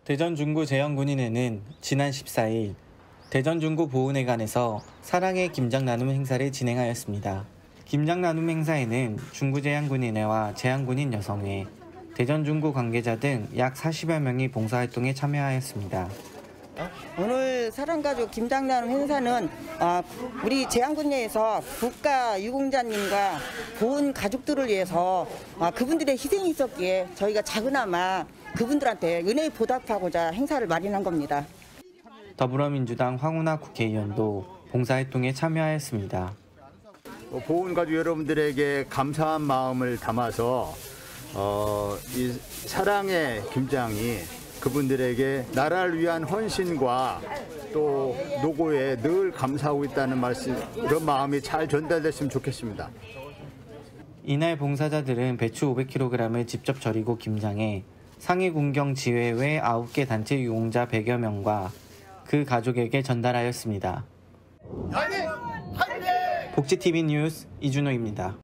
대전 중구 재영군인회는 지난 14일 대전 중구 보훈회관에서 사랑의 김장 나눔 행사를 진행하였습니다. 김장 나눔 행사에는 중구 재향군인회와 재향군인 여성회, 대전 중구 관계자 등 약 40여 명이 봉사활동에 참여하였습니다. 오늘 사랑가족 김장 나눔 행사는 우리 재향군내에서 국가 유공자님과 보훈 가족들을 위해서 그분들의 희생이 있었기에 저희가 작은아마 그분들한테 은혜에 보답하고자 행사를 마련한 겁니다. 더불어민주당 황운하 국회의원도 봉사활동에 참여하였습니다. 보훈 가족 여러분들에게 감사한 마음을 담아서 이 사랑의 김장이 그분들에게 나라를 위한 헌신과 또 노고에 늘 감사하고 있다는 말씀, 이런 마음이 잘 전달됐으면 좋겠습니다. 이날 봉사자들은 배추 500kg을 직접 절이고 김장해 상해군경 지회외 9개 단체 유공자 100여 명과 그 가족에게 전달하였습니다. 복지TV 뉴스 이준호입니다.